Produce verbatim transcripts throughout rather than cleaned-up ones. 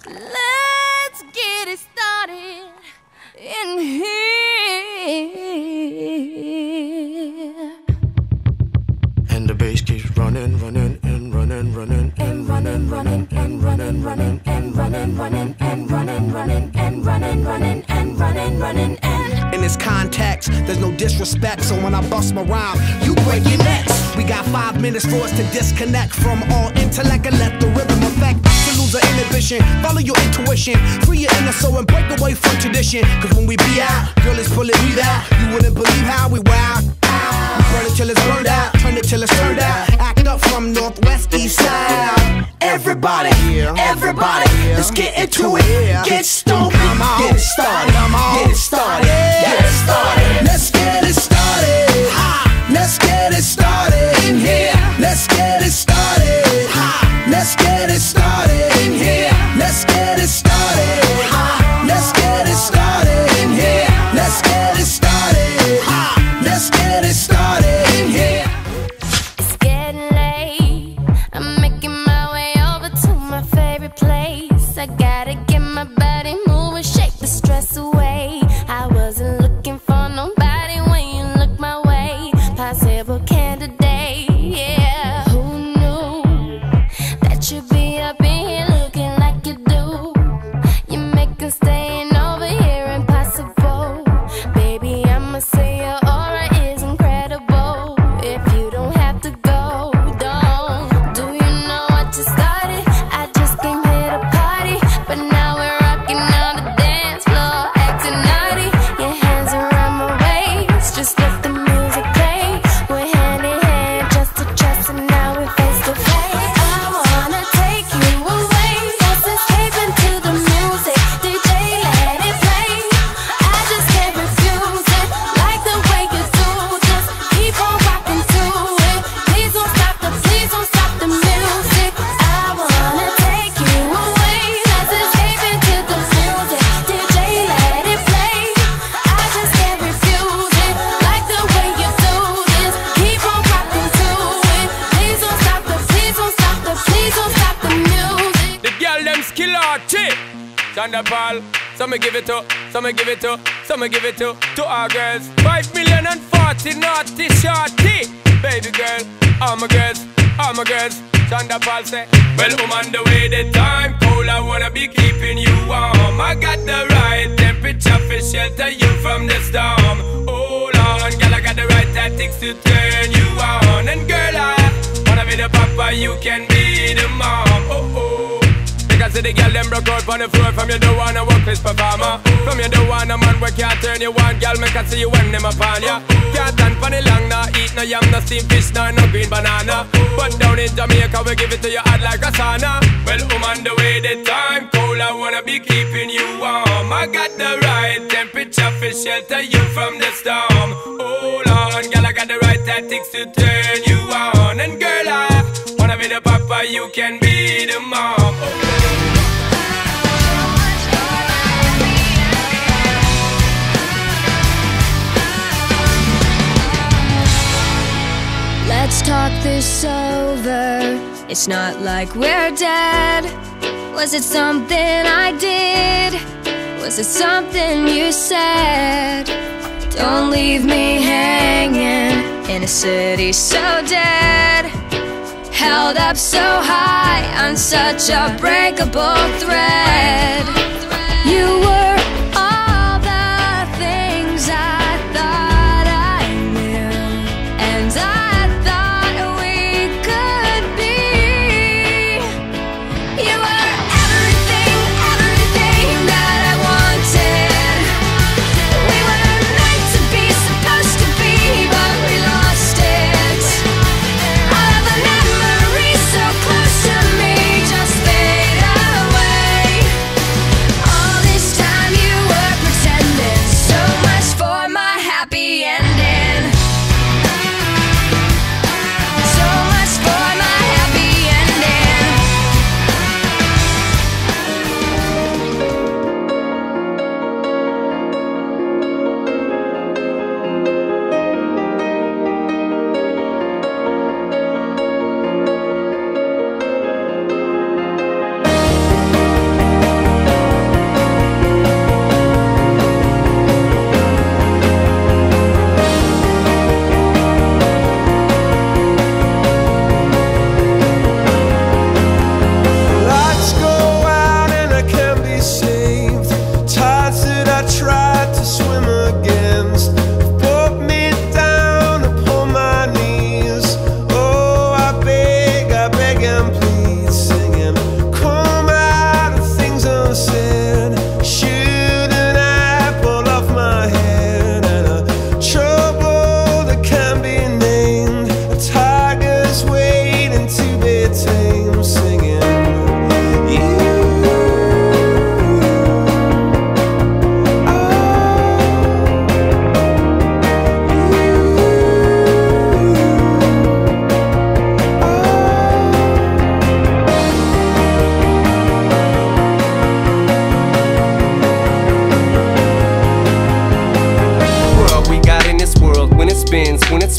Let's get it started in here. And the bass keeps running, running, and running, running, and running, running, and running, running, and running, running, and running, running, and running, running, and running, running, and in this context, there's no disrespect, so when I bust my rhyme, you break your necks. We got five minutes for us to disconnect from all intellect and let the rhythm affect. To lose our inhibition, follow your intuition, free your inner soul and break away from tradition. Cause when we be out, girl, it's pulling me out. You wouldn't believe how we wow. We burn it till it's burned out, turn it till it's turned out. Act up from northwest, east side. Everybody, everybody, let's get into it. Get stoked, get it started, get it started, get it started. Let's get it started. Let's get it started in here. Let's get it started. Let's get it started in here. Let's get it started. Let's get it started in here. Let's get it started. Let's get it started in here. it's getting late. I'm making my way over to my favorite place. I gotta get my body moving, shake the stress away. I wasn't looking for nobody when you look my way. Possible candidate, yeah. Who knew that you'd be up in here looking like you do? You make us staying over here impossible. Baby, I'ma say your aura is incredible. If you don't have to go, don't. Do you know what just started? I just came here to party, but now we're rocking on the dance floor, acting naughty. Your hands around my waist, just let the music play. We're hand in hand, just to trust, and now we're face to face. I wanna take you away, let's escape into the music. D J, let it play. I just can't refuse it, like the way you do. Just keep on rocking to it. Please don't stop the, please don't stop the music. I wanna take you away, let's escape into the music. D J, let it play. I just can't refuse it, like the way you do this. Keep on rocking to it. Please don't stop the, please don't stop the, please don't stop the music. The girl them skill arty. Thunderball, some me give it to, some me give it to, some me give it to, to our girls. Five million and forty naughty shorty. Baby girl, all my girls, all my girls. Thunderball say, well, I'm on the way, the time cold, I wanna be keeping you warm. I got the right temperature for shelter you from the storm. Hold on, girl, I got the right tactics to turn you on. And girl, I wanna be the papa, you can be the mom. Oh, oh. Because the girl them broke out on the floor. From you don't wanna work this performer. From you don't want a man where can't turn you on. Girl, make I see you when them upon ya. Can't stand for the long, nah eat no yam, no steamed fish, nah no green banana. But down in Jamaica we give it to you hot like a sauna. Well, I'm on the way, the time cold, I wanna be keeping you warm. I got the right temperature for shelter you from the storm. Hold on, girl, I got the right tactics to turn you on. And girl, I wanna be the papa, you can be the mom. Oh. Let's talk this over. It's not like we're dead. Was it something I did? Was it something you said? Don't leave me hanging in a city so dead, held up so high on such a breakable thread. You were all the things I thought I knew, and I away.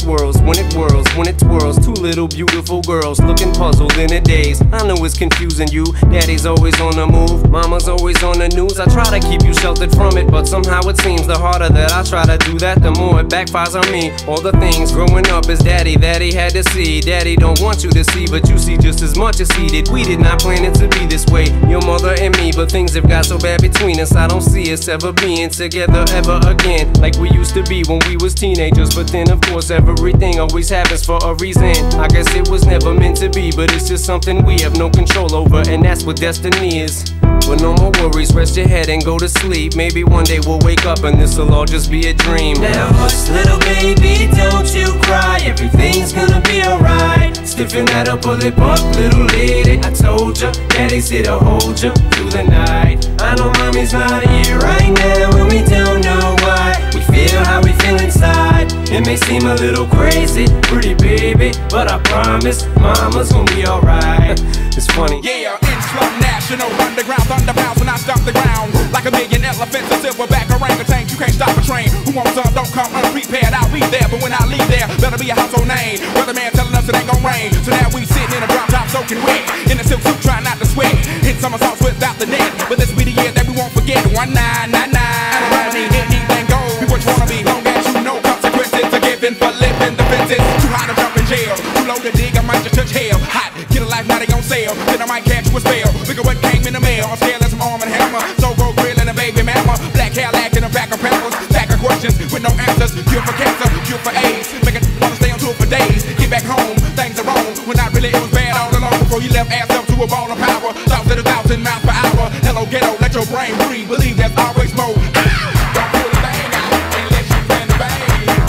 swirls, when it whirls, when it twirls. Two little beautiful girls looking puzzled in a daze. I know it's confusing you. Daddy's always on the move, mama's always on the news. I try to keep you sheltered from it, but somehow it seems the harder that I try to do that, the more it backfires on me. All the things growing up as daddy that he had to see. Daddy don't want you to see, but you see just as much as he did. We did not plan it to be this way, your mother and me, but things have got so bad between us. I don't see us ever being together ever again, like we used to be when we was teenagers. But then of course everything always happens for a reason. I guess it was never meant to be, but it's just something we have no control over, and that's what destiny is. But no more worries, rest your head and go to sleep. Maybe one day we'll wake up and this'll all just be a dream. Now hush little baby, don't you cry, everything's gonna be alright. Stiffen that up, pull it up, little lady. I told ya, daddy's here to hold ya through the night. I know mommy's not here right now, and we don't know why. We feel how we feel inside. It may seem a little crazy, pretty baby, but I promise mama's gonna be alright. It's funny. Yeah, influx national, underground thunder pounds when I stop the ground. Like a million elephants, a silverback orangutan, you can't stop a train. Who wants some, don't come unprepared, I'll be there. But when I leave there, better be a household name. Weatherman telling us it ain't gon' rain. So now we sitting in a drop top soaking wet, in a silk suit trying not to sweat. Hit somersaults without the net, but this be the year that we won't forget. One nine nine nine. Around anything goes, be what you wanna be, long as you know consequences are given for living the fences. Too high to jump in jail, too low to dig, I might just touch hell. Hot, get a life, now they gon' sell. Then I might catch you a spell. Look at what came in the mail, I'm scared of some arm and hammer. So go grill and a baby mama. Black hair lacking a back of peppers. Back of questions with no answers. Cure for cancer, cure for AIDS. Make it wanna stay on tour for days. Get back home, things are wrong. When not really, it was bad all along. Before you left ass up to a ball of power. Thoughts at a thousand miles per hour. Hello ghetto, let your brain breathe. Believe there's always more. Don't pull the thing out unless you plan to bang.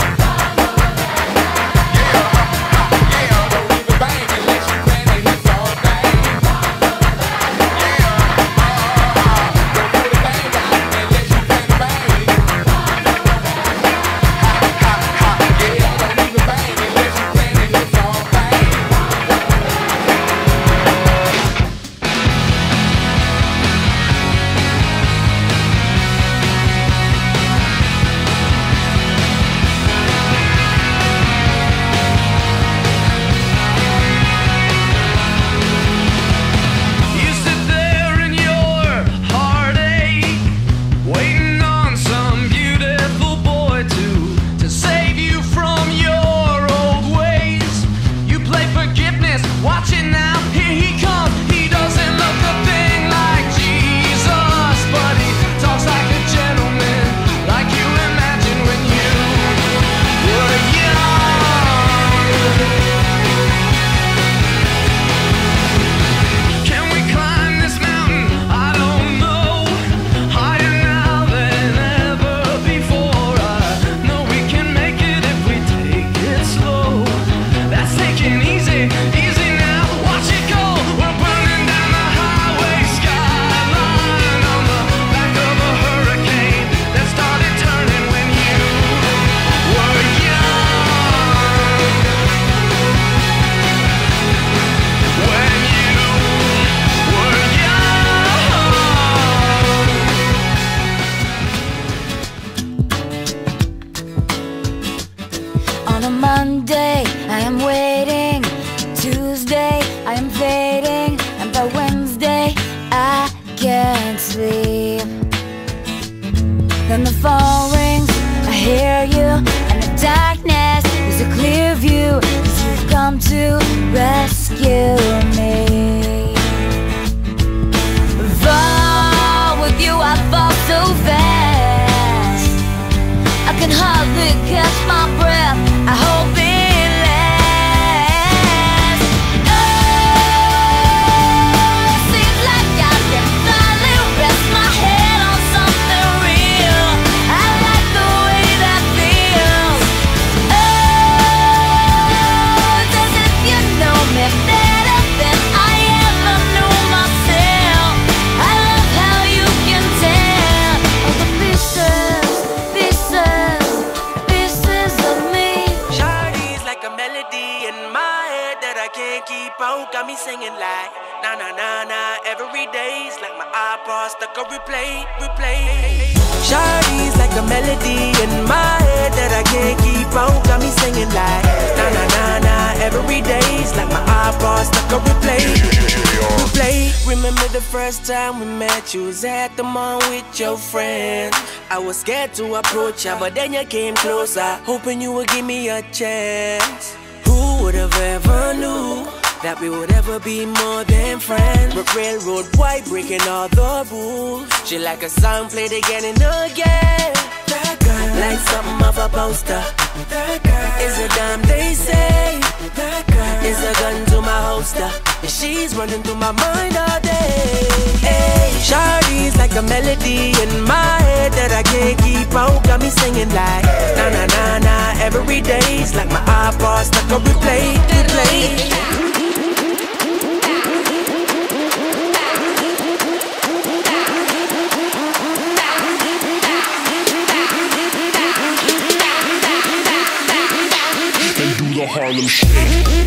Monday, I am waiting. Tuesday, I am fading. And by Wednesday, I can't sleep. Then the phone rings, I hear you, and the darkness is a clear view, 'cause you've come to rescue me. Fall with you, I fall so fast, I can hardly catch my breath. I hope it lasts. Oh, seems like I can finally rest my head on something real. I like the way that feels. Oh, it's as if you know me better than I ever knew myself. I love how you can tell all the pieces, pieces, pieces of me. Like a melody in my head that I can't keep out, got me singing like na na na na every day's like my iPod stuck a replay, replay. Shawty's like a melody in my head that I can't keep on. Got me singing like na na na na every day's like my iPod stuck a replay, replay. Remember the first time we met? You was at the mall with your friends. I was scared to approach ya, but then you came closer, hoping you would give me a chance. Who would have ever knew that we would ever be more than friends? But railroad white breaking all the rules. She like a song played again and again. That girl, like something off a poster. That girl is a dime they say. That girl is a gun to my holster, and she's running through my mind all day. Hey, Shawty's like a melody in my head that I can't keep on. Got me singing like na na na na every day's like my iPod stuck on replay, replay. The Harlem Shake.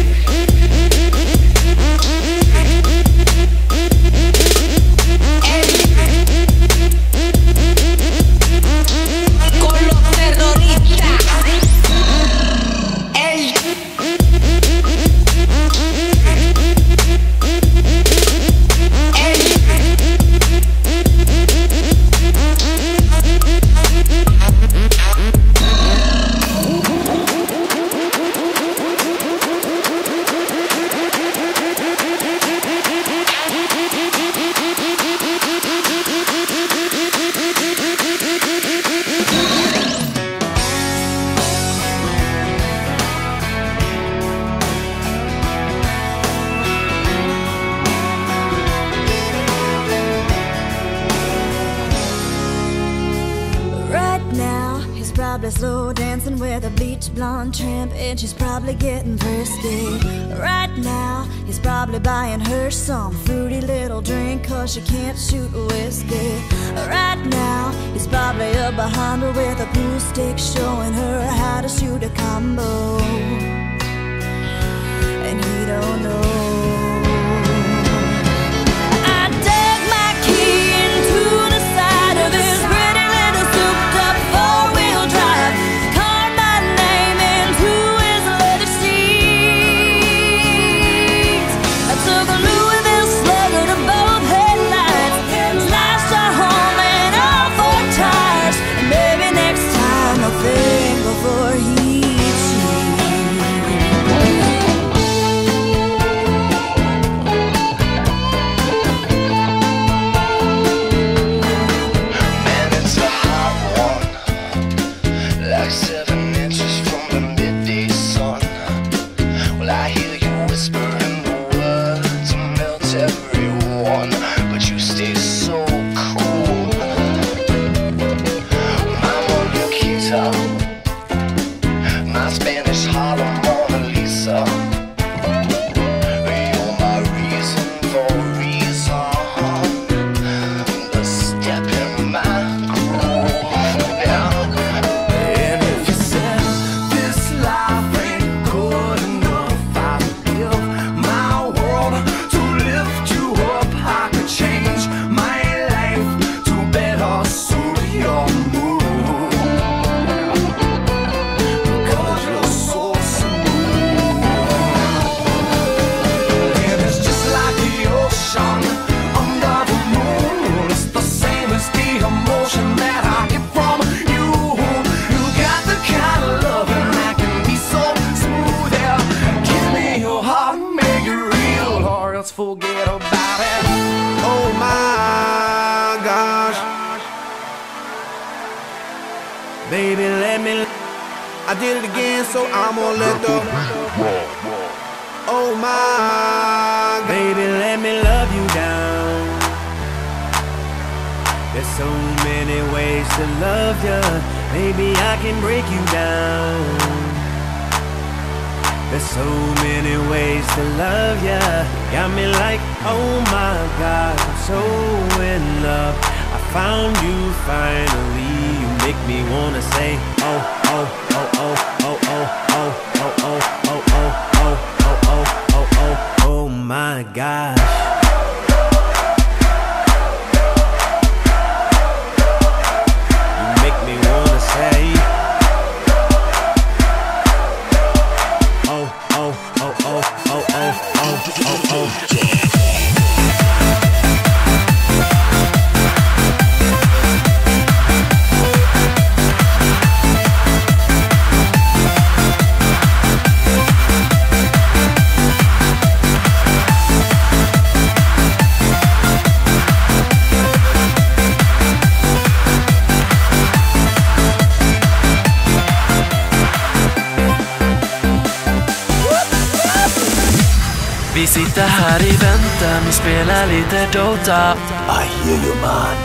Slow dancing with a bleach blonde tramp, and she's probably getting frisky. Right now, he's probably buying her some fruity little drink, cause she can't shoot whiskey. Right now, he's probably up behind her with a pool stick, showing her how to shoot a combo. And he don't know. I dug my key into the side of this pretty little souped up four-wheel drive. Carved my name into his leather seats. I took a Louisville Slugger to both headlights, slashed our home and all four tires. And maybe next time I'll think before he forget about it. Oh my gosh, baby, let me. I did it again, so I'm gonna let the. Oh my, baby, let me love you down. There's so many ways to love you. Maybe I can break you down. There's so many ways to love ya. Got me like, oh my God, I'm so in love. I found you finally. You make me wanna say, oh, oh, oh, oh, oh, oh, oh, oh, oh, oh, oh, oh, oh, oh, oh, oh, oh my gosh. sitter här i väntan och spelar lite Dota. I hear you man.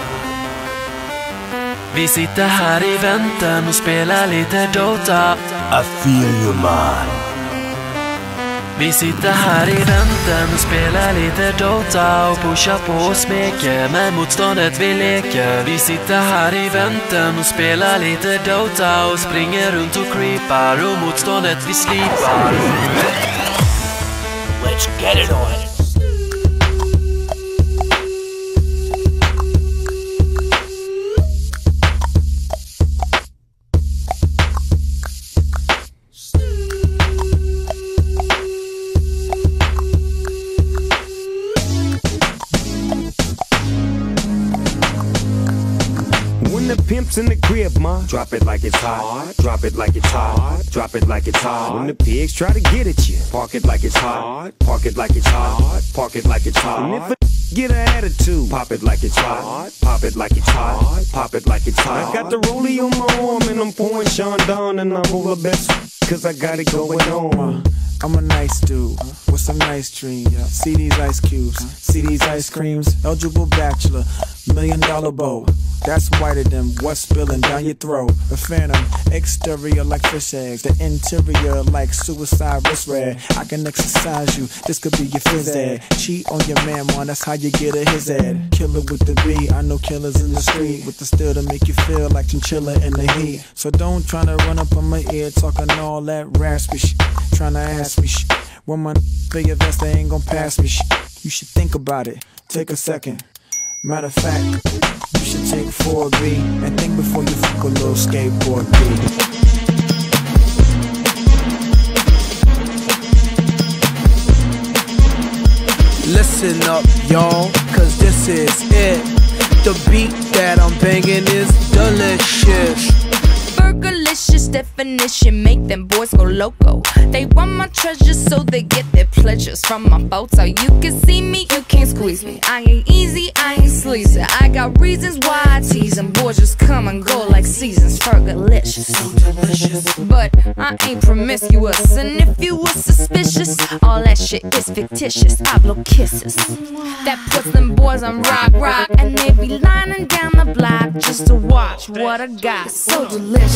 Vi sitter här i väntan och spelar lite Dota. I feel you man. Vi sitter här i väntan och spelar lite Dota och pushar på och smeker med motståndet vi leker. Vi sitter här i väntan och spelar lite Dota och springer runt och creepar och motståndet vi slipar. Let's get it on. Pimps in the crib, ma. Drop it like it's hot. Drop it like it's hot. Drop it like it's hot. When the pigs try to get at you, park it like it's hot. Park it like it's hot. Park it like it's hot. And if a get an attitude, pop it like it's hot. Pop it like it's hot. Pop it like it's hot. I got the rollie on my arm and I'm pouring Sean Don and I'm over best cause I got it going on. I'm a nice dude with some nice dreams. See these ice cubes, see these ice creams. Eligible bachelor, million dollar bow. That's whiter than what's spilling down your throat. The phantom, exterior like fish eggs. The interior like suicide wrist red. I can exercise you, this could be your phys ed. Cheat on your man, man, that's how you get a his ed. Killer with the B, I know killers in the street with the steel to make you feel like chinchilla in the heat. So don't try to run up on my ear talking all that raspy shit. Trying to ask me shit. When my pay your vest, they ain't gon' pass me shit. You should think about it, take a second. Matter of fact, you should take four B and think before you fuck a little skateboard B. Listen up, y'all, cause this is it. The beat that I'm banging is delicious. Burgerlicious definition, make them boys go loco. They want my treasures so they get their pleasures from my photo. You can see me, you can't squeeze me. I ain't easy, I ain't sleazy. I got reasons why I tease them. Boys just come and go like seasons. Burgerlicious, so delicious. But I ain't promiscuous, and if you were suspicious, all that shit is fictitious. I blow kisses that puts them boys on rock, rock, and they be lining down the block just to watch what I got. So delicious.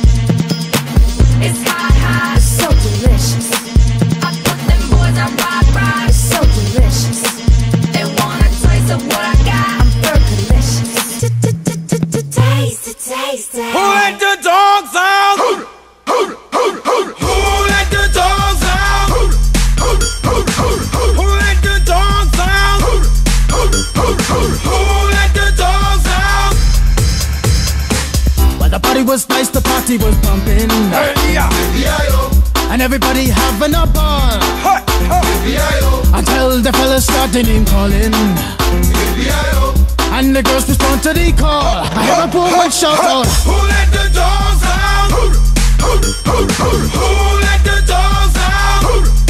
It's hot, hot, it's so delicious. I put them boys on rock, rock, it's so delicious. They want a taste of what I got. I'm burgerlicious. Taste it, taste it. Who let the dogs out? Who let the dogs out? Who let the dogs out? Who let the dogs out? Well, the party was nice, the party was pumping. Hey, yeah, yeah, and everybody having a ball. Hey, hey, yeah, until the fellas started name calling. Yeah, and the girls respond to the call. I hear a poor one shout out. Who let the dogs out? Who let the dogs out?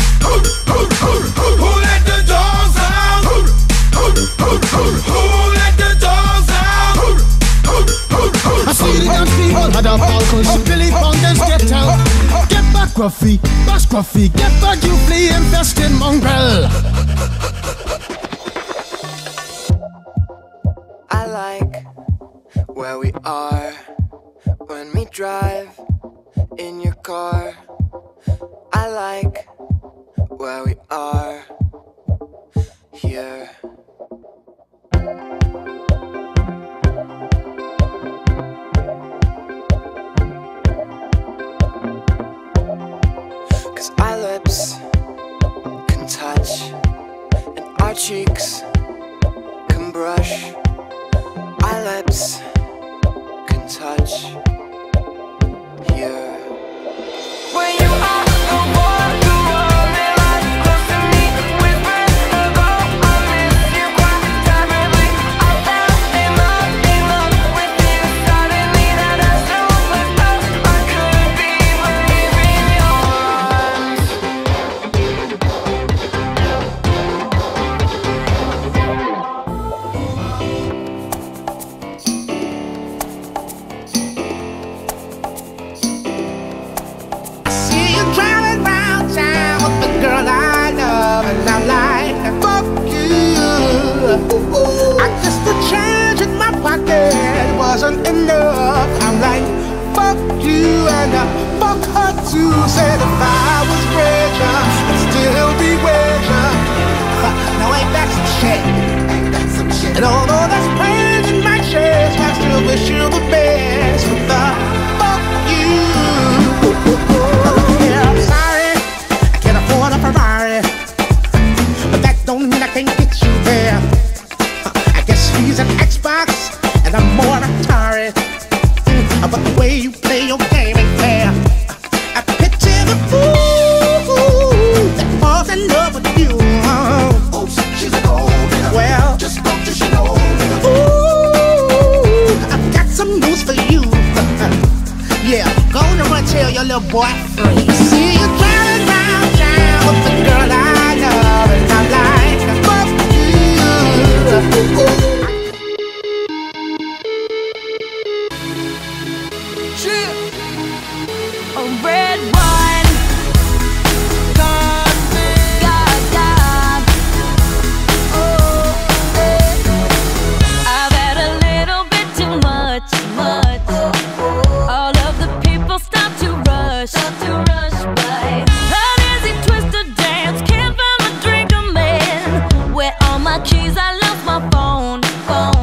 Who let the dogs out? Who let the dogs out? I see the dance people had a ball cause Billy Fountains get out. Get back Gruffy, bash Gruffy, get back you flea infested mongrel. I like where we are when we drive in your car. I like where we are here. Cause our lips can touch and our cheeks can brush. Our lips can touch here. When you are the one who only lies close to me, whispers about our want to say that if I was richer, I'd still be richer. Now ain't that some shit? Ain't that some shit? And although that's pain in my chest, I still wish you the best. But the fuck you. Yeah, I'm sorry, I can't afford a Ferrari, but that don't mean I can't get you there. I guess he's an Xbox and I'm more Atari. But the way you play your game ain't fair. I picture the fool that falls in love with you. Oh, she's an old man. Well, just don't you she know. Ooh, I've got some news for you. Yeah, go on and run tell your little boy free. See you driving round town with the girl I love, and I'm like, fuck you. Ooh. Red wine, God, God, God. Oh, I've had a little bit too much, much. All of the people stop to rush, stop to rush by. How does he twist a dance? Can't find my drink, a man. Where all my keys? I lost my phone, phone.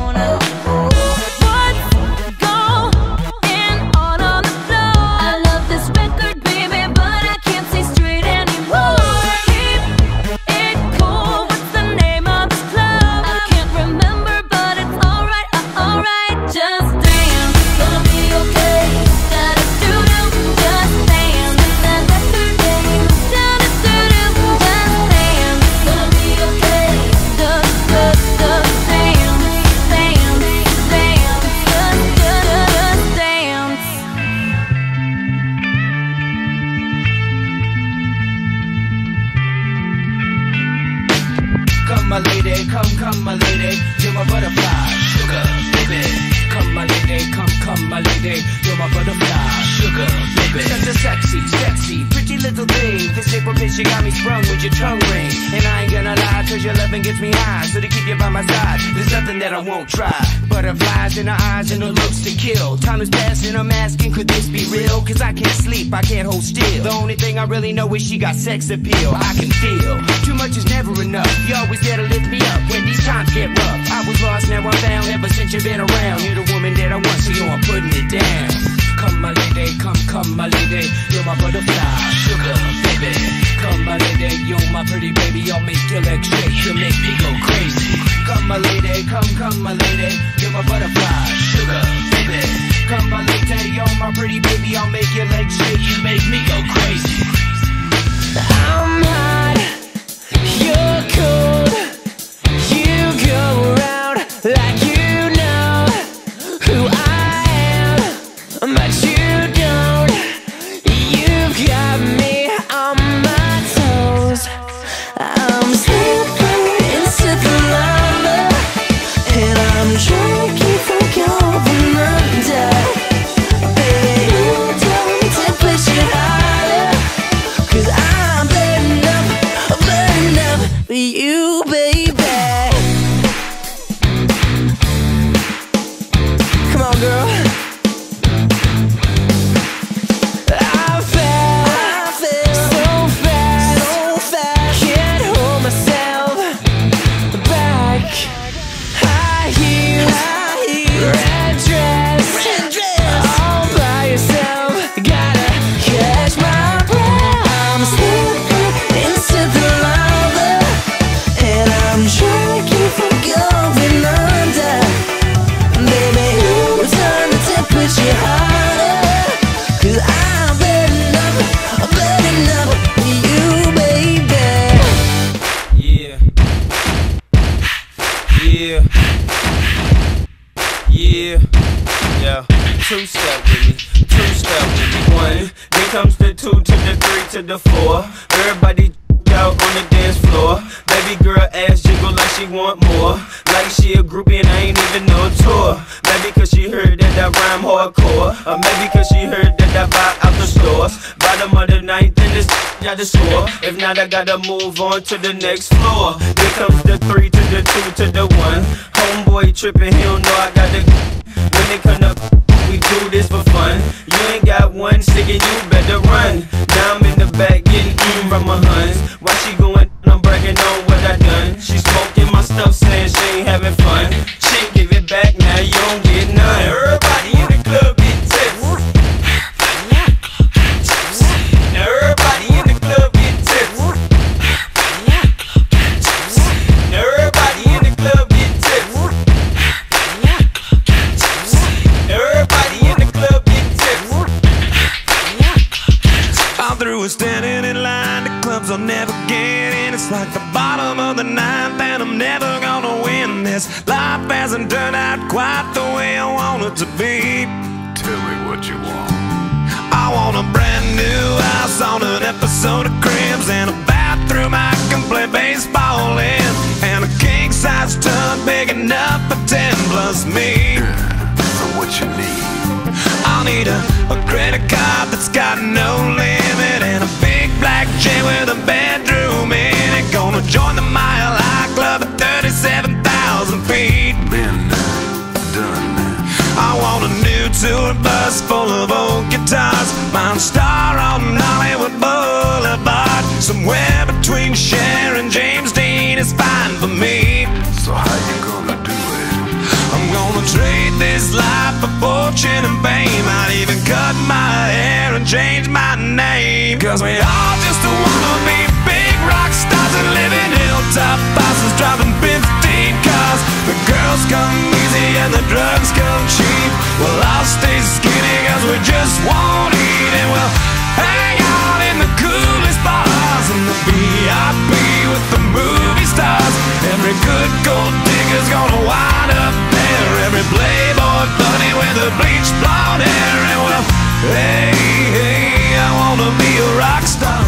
Come my lady, come, come my lady, you're my butterfly, sugar, baby. Come my lady, come, come my lady, you're my butterfly, sugar, baby. Such a sexy, sexy, pretty little thing. This shape of bitch, you got me sprung with your tongue ring. And I ain't gonna lie, cause your loving gets me high. So to keep you by my side, there's nothing that I won't try. Butterflies in her eyes and her looks to kill. Time is passing, I'm asking, could this be real? Cause I can't sleep, I can't hold still. The only thing I really know is she got sex appeal. I can feel, too much is never enough. You always there to lift me up when these times get rough. I was lost, now I'm found, ever since you've been around. You're the woman that I want, so yo, I'm putting it down. Come my lady, come, come my lady, you're my butterfly, sugar, baby. Come my lady, you're my pretty baby, I'll make your legs shake, you'll make me go crazy. Come my lady, come, come my lady, you're my butterfly, sugar, baby. Come my lady, you're my pretty baby, I'll make your legs shake, you make me go crazy. I'm hot, you're cold, you go around like you know who I am, but you don't. You've got me on my toes. I'm slipping into the lava, and I'm drinking from going under. Baby, you don't to push it harder, cause I'm burning up, burning up for you, baby. Come on, girl. I fell, I fell so fast, so fast. Can't hold myself back. High heels, high heels. Red dress, red dress. All by yourself, gotta catch my breath. I'm slipping into the lava, and I'm drinking from going under. Baby, who's trying to push you harder? Cause I'm burning up, I'm burning up for you, baby. Yeah. Yeah. Yeah. Yeah. Two step with me. Two step with me. One. Then comes the two to the three to the four. Everybody out on the dance floor. Baby girl ass jiggle like she want more. Like she a groupie and I ain't even no tour. Maybe cause she heard that I rhyme hardcore, or maybe cause she heard that I buy out the stores. Bottom of the ninth and this got the score. If not, I gotta move on to the next floor. Here comes the three to the two to the one. Homeboy tripping, he don't know I got the. When when they come up, we do this for fun. You ain't got one stick and you better run. Now I'm in the back getting eaten from my huns. While she going, I'm bragging on what I done. She smoking my stuff, saying she ain't having fun. She give it back, now you don't get none. Everybody in the club get tips. Now everybody in the club get tips. Now everybody in the club get tips. Now everybody in the club get tips. I'm through with standing in line. The clubs I'll never get in. It's like the bottom of the ninth, and I'm never gonna win this. Life hasn't turned out quite the way I want it to be. Tell me what you want. I want a brand new house on an episode of Cribs, and a bathroom I can play baseball in, and a king-size tub big enough for ten plus me. So what you need? I'll need a, a credit card that's got no limit, and a big black jet with a bedroom in it. Gonna join the Mile High Club at thirty-seven thousand feet. Been done. I want a new tour bus full of old guitars, Mount Star on Hollywood Boulevard. Somewhere between Cher and James Dean is fine for me. So how you gonna do it? I'm gonna trade this life for fortune and fame. I'd even cut my hair and change my name. Cause we all just wanna be big rock stars and live in hilltop houses, driving fifteen cars. The girls come easy and the drugs come cheap. Well, I'll stay skinny cause we just won't eat, and we'll hang out in the coolest bars in the V I P with the movie stars. Every good gold digger's gonna wind up there. Every playboy bunny with the bleached blonde hair. And well, hey, hey, I wanna be a rock star.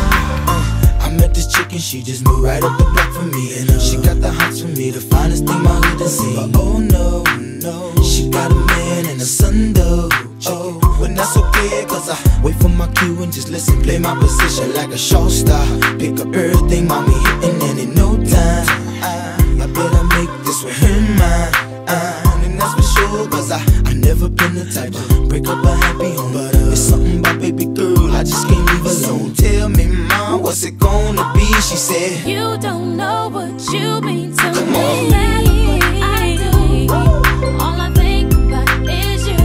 I met this chick and she just moved right up the block for me, and uh, she got the hots for me, the finest thing my hood has seen. But oh no, no, she got a man and a son though. Oh, but that's okay, cause I wait for my cue and just listen, play my position like a show star. Pick up everything, mommy hitting, and in no time I, I better make this with her mine. Uh, and that's for sure, cause I, I never been the type to break up a happy home. But uh, it's something about baby girl, I just can't leave alone. Tell me, mom, what's it gonna be? She said, you don't know what you mean to Come me. on. No matter what I do, all I think about is you.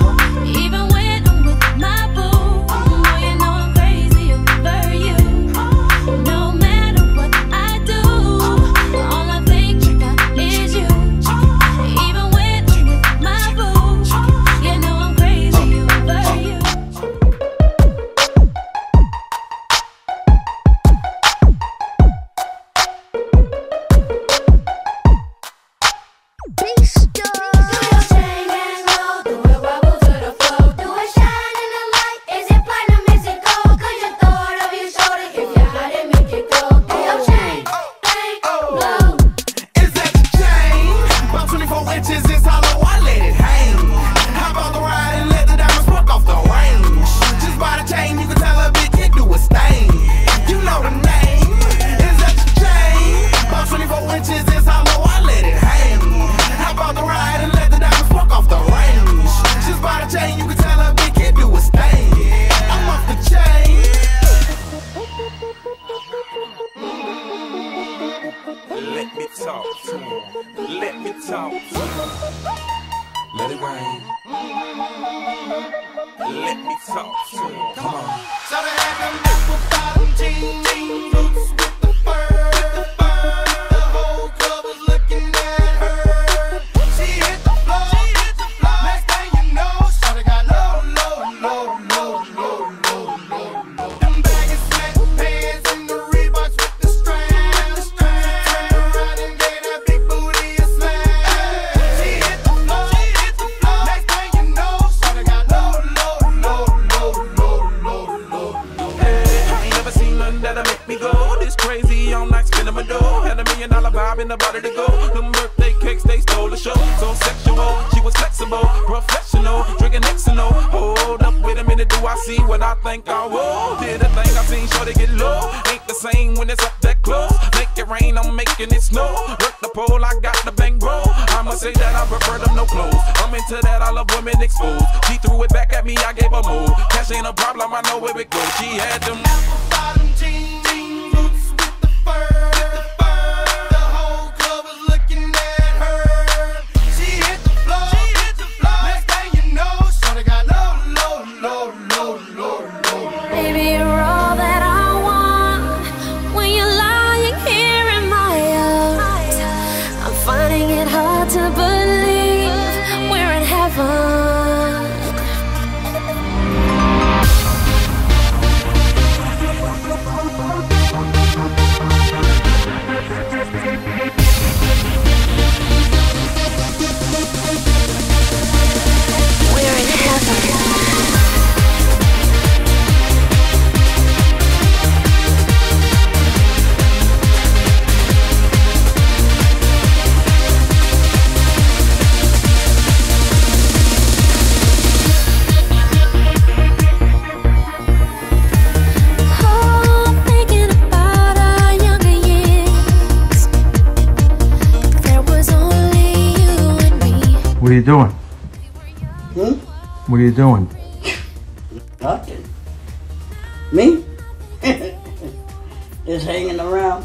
Even when I'm with my boo, oh, you know I'm crazy over you. No matter what I do, all I think about is you. Even when I'm with my boo, you know I'm crazy over you. making it snow. Work the pole, I got the bankroll. I'ma say that I prefer them no clothes. I'm in to that, I love women exposed. She threw it back at me, I gave her move. Cash ain't a problem, I know where it goes. She had them apple bottom jeans, jean boots with the fur. The whole club was looking at her. She hit the floor, she hit the floor. Next thing you know, shorty got low, low, low, low, low, low. Baby, you're all that I want. When you're lying here in my arms, I'm finding it hard to believe we're in heaven. What are you doing? Hmm? What are you doing? Nothing. Me? Just hanging around.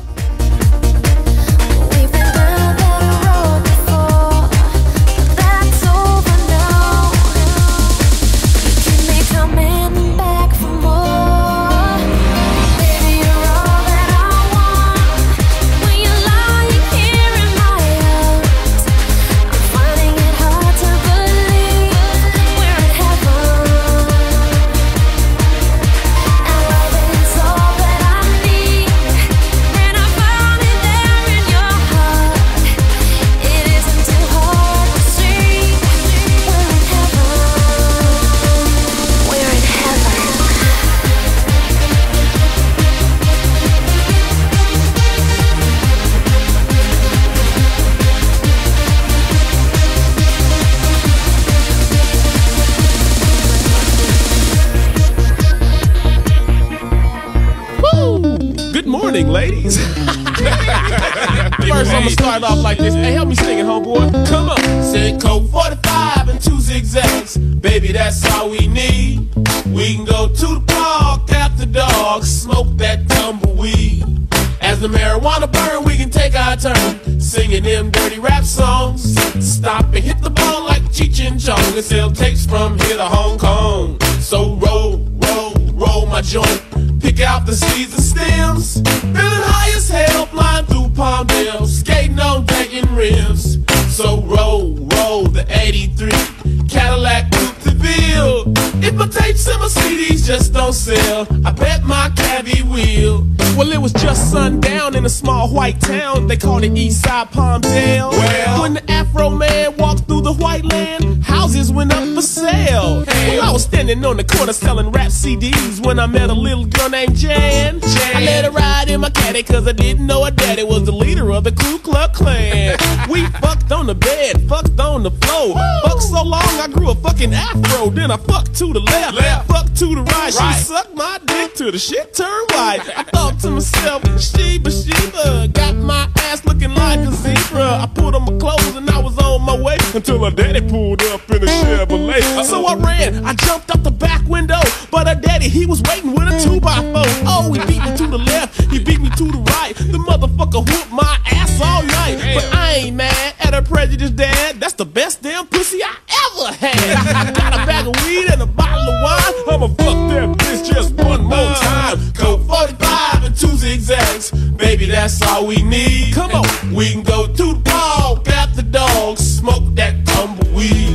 Ladies. First, I'ma start off like this. Hey, help me sing it, homeboy. Come on. Say Coke forty-five and two zigzags. Baby, that's all we need. We can go to the park after dark, smoke that tumbleweed. As the marijuana burn, we can take our turn singing them dirty rap songs. Stop and hit the ball like Cheech and Chong and sell tapes from here to Hong Kong. So roll, roll, roll my joint. Pick out the seeds and stems. Feeling high as hell, flying through Palmdale, skating on taking rims. So roll, roll the eighty-three Cadillac Coupe de Ville. If my tapes and my C Ds just don't sell, I bet my cabbie will. Well, it was just sundown in a small white town. They called it Eastside Palmdale. Well, when the Afro man walked through the white land, houses went up for sale. Well, I was standing on the corner selling rap C Ds when I met a little girl named Jan. Jan. I let her ride in my caddy cause I didn't know her daddy was the leader of the Ku Klux Klan. We fucked on the bed, fucked on the floor. Fucked so long I grew a fucking afro. Then I fucked to the left, left. Fucked to the right. right. She sucked my dick till the shit turned white. I thought to myself, Sheba, Sheba, got my ass looking like a zebra. I put on my clothes and I was on my way until her daddy pulled up in a Chevrolet. So I ran, I jumped out the back window, but her daddy, he was waiting with a two by four. Oh, he beat me to the left, he beat me to the right. The motherfucker whooped my ass all night. But I ain't mad at her prejudiced dad. That's the best damn pussy I ever had. I got a bag of weed and a bottle of wine. I'ma fuck that bitch just one more time. Coke forty-five and two zigzags. Baby, that's all we need. Come on, we can go to the park, bat the dog, smoke that tumbleweed.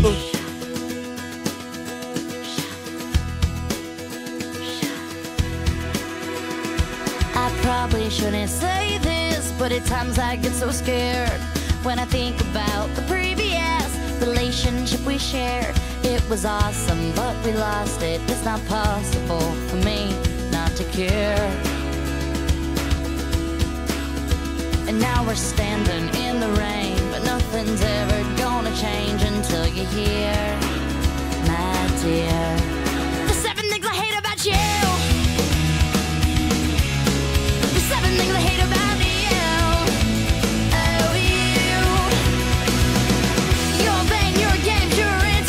I probably shouldn't say this, but at times I get so scared when I think about the previous relationship we shared. It was awesome, but we lost it. It's not possible for me not to care. And now we're standing in the rain, but nothing's ever gonna change until you're here, my dear. The seven things I hate about you. The seven things I hate about you. Oh, you. Your pain, your games, your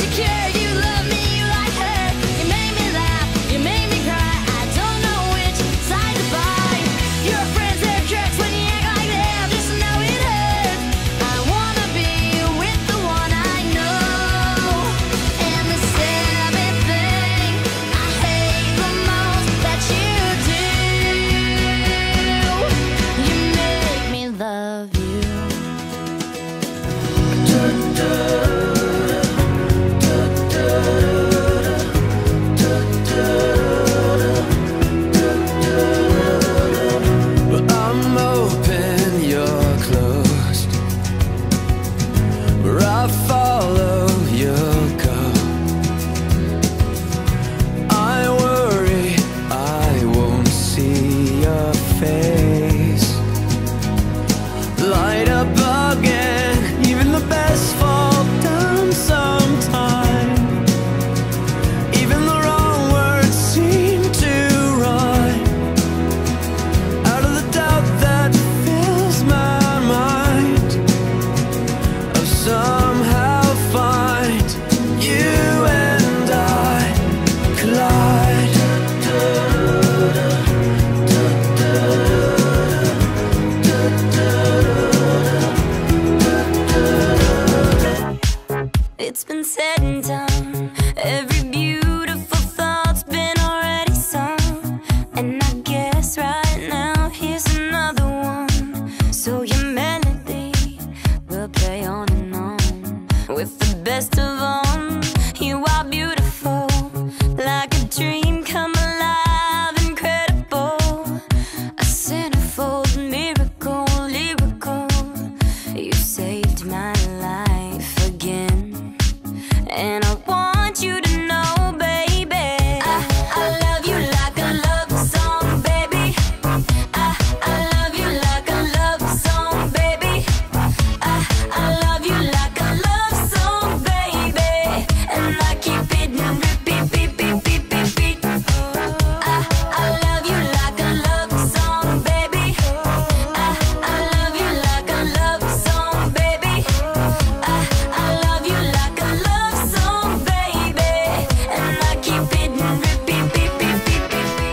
it's been said and done. Every beautiful thought's been already sung. And I guess right now here's another one. So your melody will play on and on. With the best of them, you are beautiful, like a dream come alive, incredible. A centerfold miracle, lyrical. You saved my life again. And I want you to know, baby, I, I love you like a love song, baby. I, I love you like a love song, baby. I, I love you like a love song, baby. And I keep it in repeat, beat, beat, beat, beat, beat. I, I love you like a love song, baby. I, I love you like a love song, baby. I, I love you like a love song, baby. And I keep it in repeat, beat, beat, beat, beat, beat.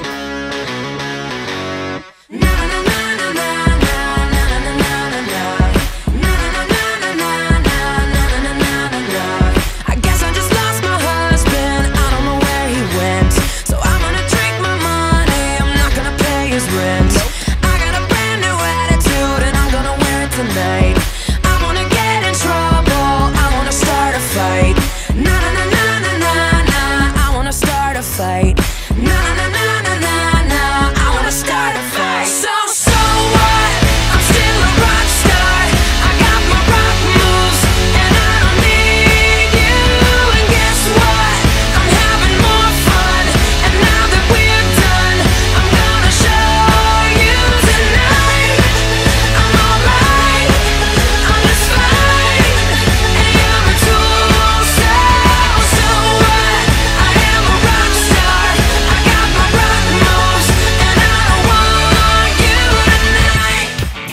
Na na na na na na na na na na na. Na na na na na na na na na na. I guess I just lost my husband. I don't know where he went. So I'm gonna drink my money. I'm not gonna pay his rent. I got a brand new attitude and I'm gonna wear it tonight. I wanna get in trouble. I wanna start a fight. Na na na na na na na. I wanna start a fight. Na na na na na na na. I wanna start a fight. So so what? I'm still a rock star. I got my rock moves and I don't need you. And guess what? I'm having more fun. And now that we're done, I'm gonna show you tonight. I'm alright. I'm just fine. And you're a tool. So so what? I am a rock star. I got my rock moves and I don't want you tonight.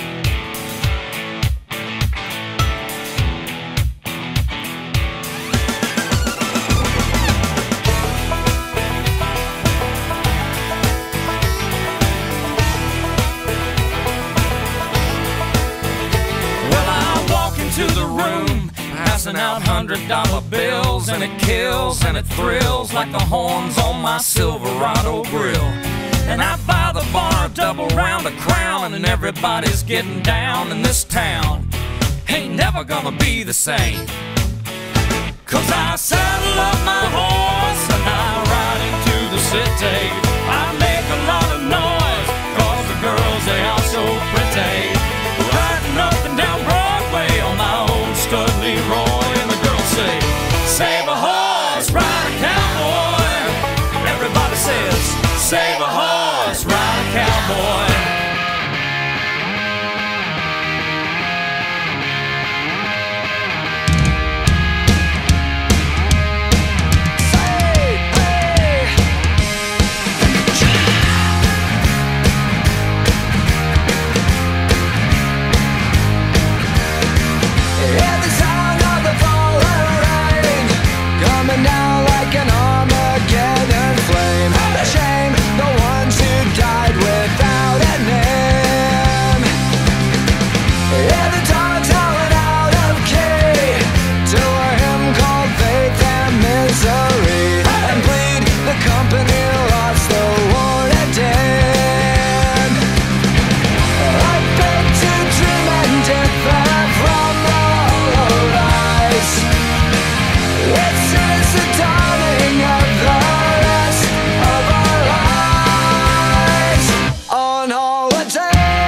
Well, I walk into the room, passing out hundred dollar bills, and it kills and it thrills like the horns on my Silverado grill. And I buy the bar a double round of Crown, and everybody's getting down in this town. Ain't never gonna be the same. Cause I saddle up my horse and I ride into the city. I make a lot of noise, cause the girls, they are so pretty. Riding up and down Broadway on my old stud Leroy, and the girls say, save a horse, ride a cowboy. Everybody says, save a horse, ride a cowboy. Hear the sound of the falling rain coming down like an Armageddon flame. The shame, the ones who died without a name. Hear the dogs howling out of key to a hymn called Faith and Misery, and bleed the company lost the war at end. I beg to dream and differ from the hollow lies. It's since the dawning of the rest of our lives on holiday.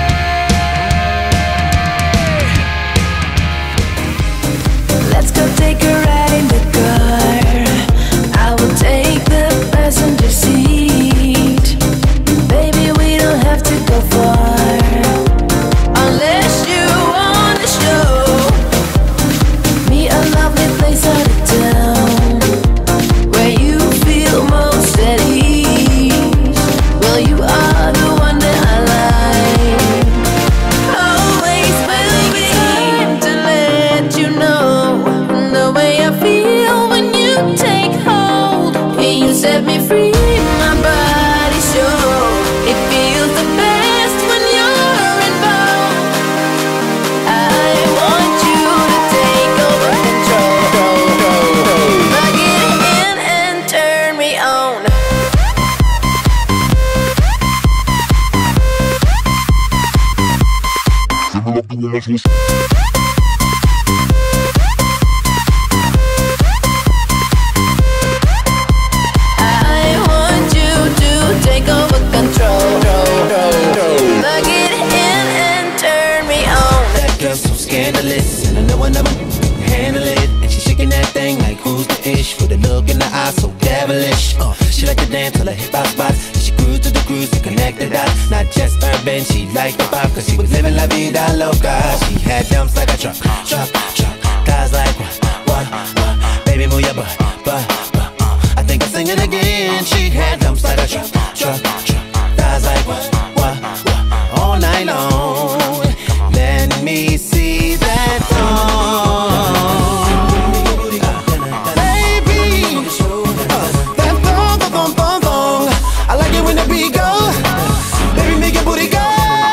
Let's go take a ride in the car. I will take the passenger seat. Baby, we don't have to go far, unless you want to show me a lovely place out of town, where you feel most at ease. Well, you are the one that I like. Always will be time to let you know the way I feel when you take hold and you set me free. My body sure it feels the best when you're involved. I want you to take over control. like, who's the ish? With a look in the eye so devilish. Uh, she like to dance till her hip hop spots. She cruise to the cruise to connect the dots. Not just urban, she liked the pop, cause she was living la vida loca. She had dumps like a truck, truck, truck. Guys like, what, what, what? Baby, move your butt, butt, butt. I think I'm singing again. She had dumps like a truck, truck, truck. Guys like, what, what, what? All night long. Let me see that thong. Baby, uh, that thong, thong, thong, thong. I like it when the beat go. Baby, make your booty go.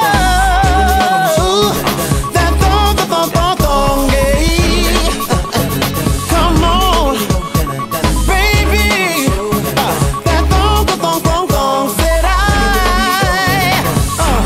That thong, thong, thong, thong, yeah. Come on, baby. Uh, that thong, thong, thong, thong. Said I. Uh,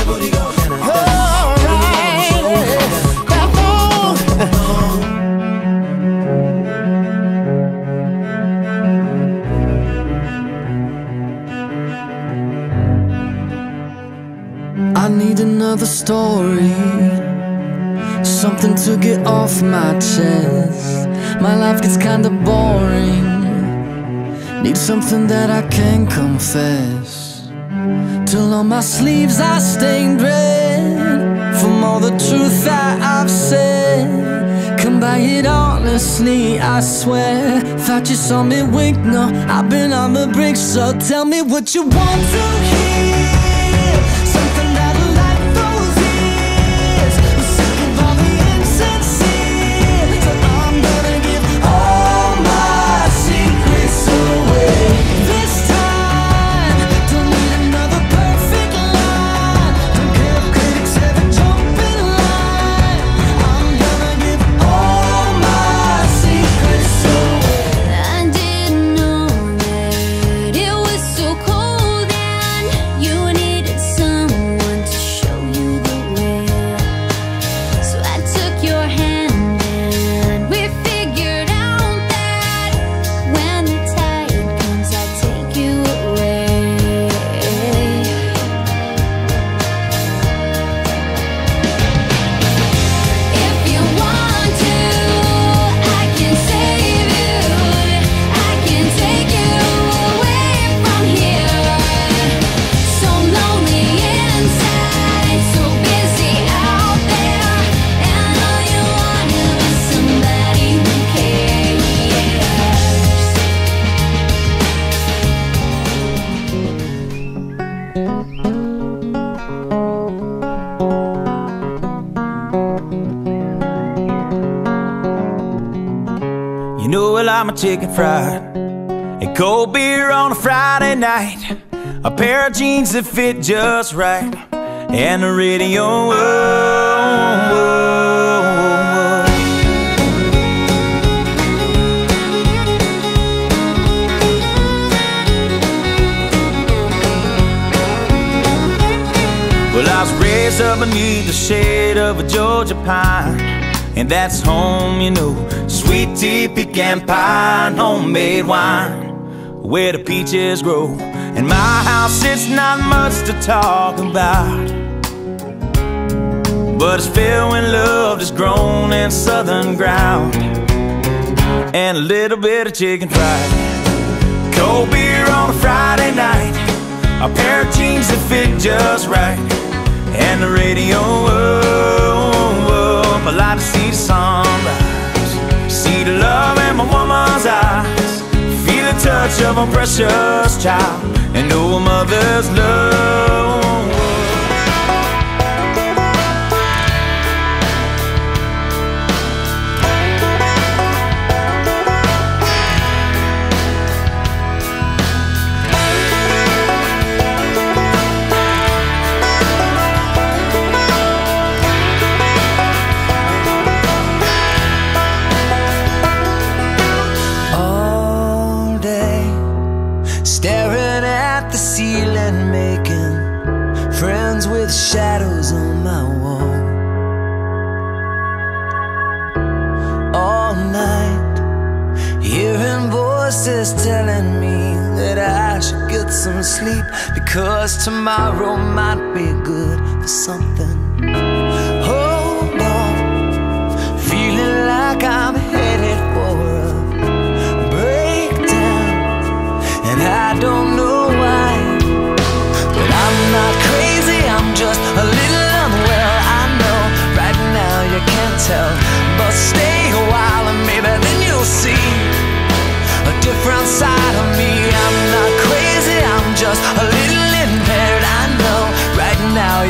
I need another story, something to get off my chest. My life gets kinda boring. Need something that I can confess. Till on my sleeves I stained red from all the truth that I've said. Come by it honestly, I swear. Thought you saw me wink, no, I've been on the brink. So tell me what you want to hear. Something that'll light those ears. I'm sick of all the insincere. So I'm gonna give all my secrets away. This time, don't need another perfect line. Don't care if critics ever jump in line. I'm gonna give all my secrets away. I didn't know that it was so cold and you needed someone to show you the way. So I took your hand and we figured out that when the tide comes, I'll take you away. If you want to, I can save you. I can take you away from here. So lonely inside, so busy out there, and all you want is somebody who cares. You know, well, I'm a chicken fried and cold beer on a Friday night, a pair of jeans that fit just right, and the radio. Whoa, whoa, whoa. Well, I was raised up beneath the shade of a Georgia pine, and that's home, you know. Sweet tea, pecan pie, and homemade wine, where the peaches grow. In my house, it's not much to talk about, but it's filled with love that's grown in southern ground, and a little bit of chicken fried, cold beer on a Friday night, a pair of jeans that fit just right, and the radio. Whoa, whoa, I like to see the sunrise, see the love in my woman's eyes, feel the touch of a precious child, and know a mother's love. All day, staring at the ceiling, making friends with shadows on my wall. All night, hearing voices telling me that I should get some sleep, because tomorrow might be good for something. Hold on, feeling like I'm headed for a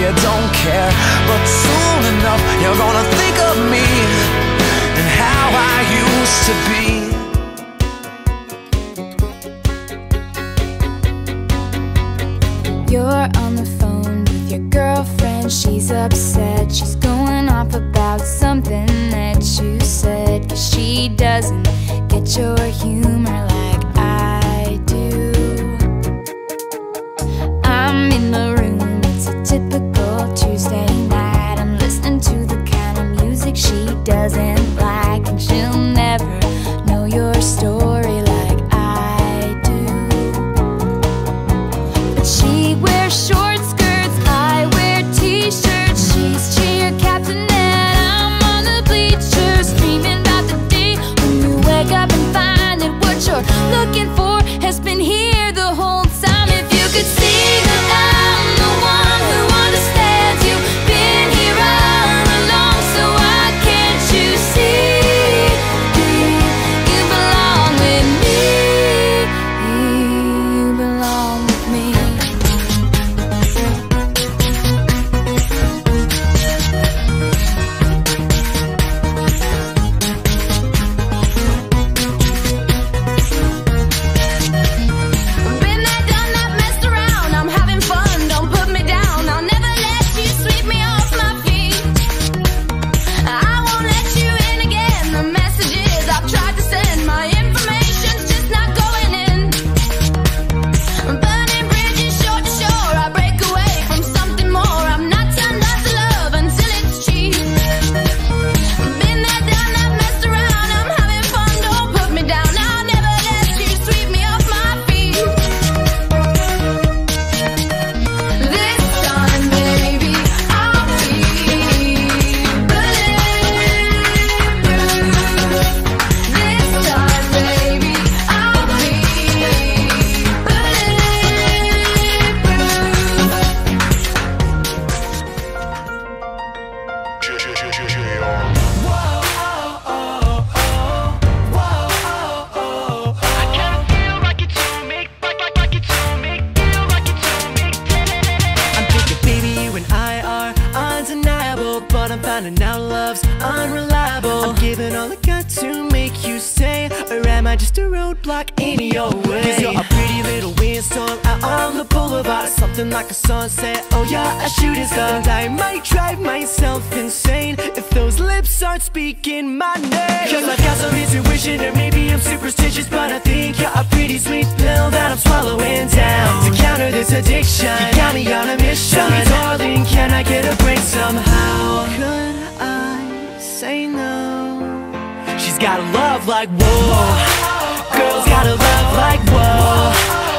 you don't care, but soon enough you're gonna think of me and how I used to be. You're on the phone with your girlfriend, she's upset. She's going off about something that you said, 'cause she doesn't get your humor like I do. I'm in the room, it's a typical Tuesday night. I'm listening to the kind of music she doesn't like, and she'll never know your story like I do. But she wears short skirts, I wear t-shirts. She's cheer captain and I'm on the bleachers, dreaming about the day when you wake up and find that what you're looking for has been here the whole time. If you could see that I'm the one who understands, you've been here all along, so why can't you see you belong with me? You belong with me. Been there, done that, messed around. I'm having fun, don't put me down. I'll never let you sweep me off my feet. I won't let you in again. The messages I've tried to send, my information's just not going in. Burning bridges shore to shore, I break away from something more. I'm not turned up to love until it's cheap. Been there, done that, messed around. I'm having fun, don't put me down. I'll never let you sweep me off my feet. This time, baby, I'll be bulletproof. This time, baby, I'll be I'm thinking, baby, you and I are undeniable, but I'm finding out love's unreliable. I'm giving all I got to make you stay, or am I just a roadblock in your way? 'Cause you're a pretty little windstorm out on the boulevard, something like a sunset, oh yeah, a shooting star. And I might drive myself insane if those lips aren't speaking my name. 'Cause I've got some intuition, or maybe I'm superstitious, but I think you're a pretty sweet pill that I'm swallowing down to counter this addiction. You got me on a mission. Tell me, darling, can I get a break somehow? Could I say no? She's got a love like whoa, girls got a love like whoa.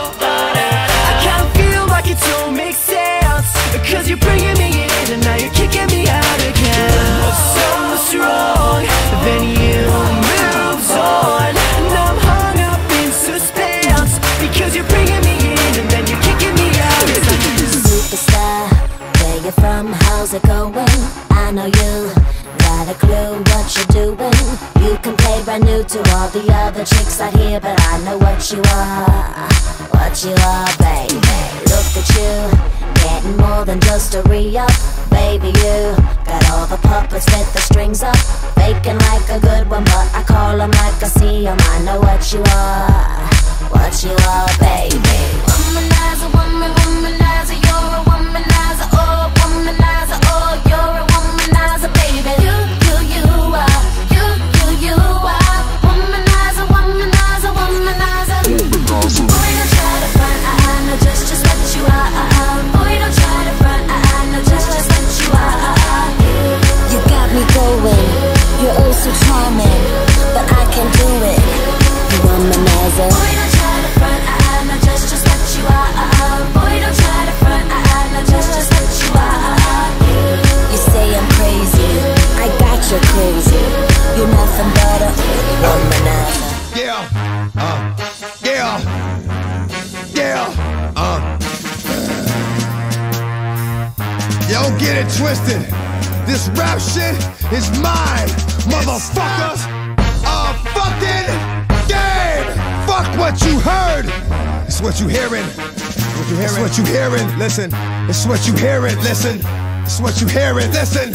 I kinda feel like it don't make sense, 'cause you're bringing me in and now you're kicking me out again. So strong, then you moves on, and I'm hung up in suspense, because you're bringing me in and then you're kicking me out. It's like Superstar, where you from, how's it going? I know you got a clue what you're doing. You can play brand new to all the other chicks out here, but I know what you are, what you are, baby. Look at you, getting more than just a re-up. Baby, you got all the puppets with the strings up, faking like a good one, but I call them like I see them. I know what you are, what you are, baby. Womanizer, woman, womanizer, you're a womanizer, oh, womanizer, oh, you're a womanizer, baby. You, you, you are, you, you, you are, womanizer, womanizer, womanizer. Boy, don't try to front, I, I know just, just what you are. Boy, don't try to front, I, I know just, just what you are. You got me going, you're oh so charming, but I can do it. You womanizer. Boy, don't try to front, I, I know just, just what you are. Boy, don't try to front, I, I know just, just what you are. You say I'm crazy, I got you crazy. You're nothing but a womanizer. Yeah, uh, yeah, yeah, uh. Yo, get it twisted. This rap shit is mine, motherfuckers. A fucking game. Fuck what you heard. It's what you hearing. What you hearing. It's what you hearing. Listen. It's what you hear it, listen. It's what you hear it, listen.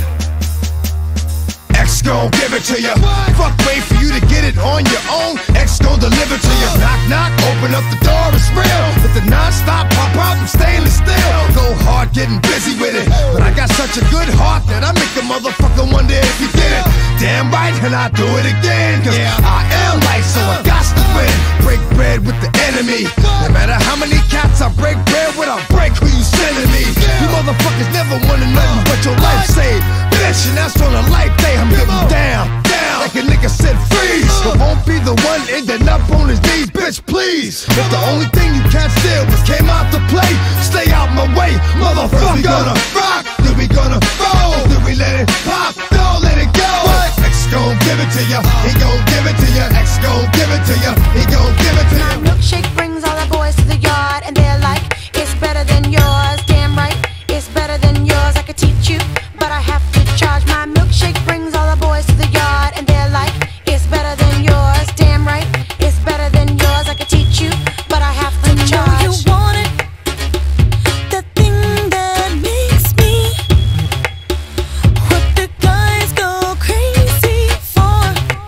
X gon' give it to you. Fuck, wait for you to get it on your own. X gon' deliver to you. Knock, knock, open up the door, it's real. With the non-stop pop out, I'm stainless steel. Go hard, getting busy with it. But I got such a good heart that I make a motherfucker wonder if you did it. Damn right, and I do it again. Cause yeah. I am light, so I got to win. Break bread with the enemy. No matter how many cats I break bread with, I'll break who you sending me. You motherfuckers never wanted nothing but your life saved. Bitch, and that's on a life day. I'm getting down, down, like a nigga said freeze. But won't be the one ending up on his knees, bitch, please. If the only thing you can't steal was came out to play, stay out my way, motherfucker. We gonna rock, then we gonna roll, then we let it pop, don't let it go. X gon' give it to ya, he gon' give it to ya. X gon' give it to ya, he gon' give it to ya. My milkshake brings all the boys to the yard, and they're like, it's better than yours. Damn right, it's better than yours. I could teach you, but I have to charge. My milkshake brings all the boys to the yard, and they're like, it's better than yours. Damn right, it's better than yours. I could teach you, but I have to charge. I know you want it, the thing that makes me what the guys go crazy for.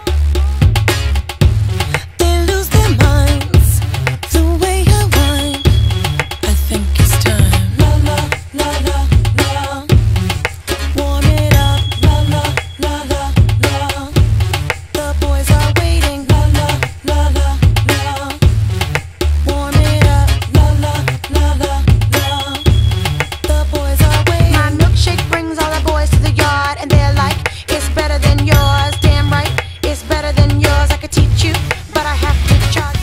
They lose their minds the way I whine. I think it's time. La la la la la. Warm it up. La la la la la. The boys are waiting. La la la la la. Warm it up. La la la la la. The boys are waiting. My milkshake brings all the boys to the yard, and they're like, it's better than yours. Damn right, it's better than yours. I could teach you, but I have to charge.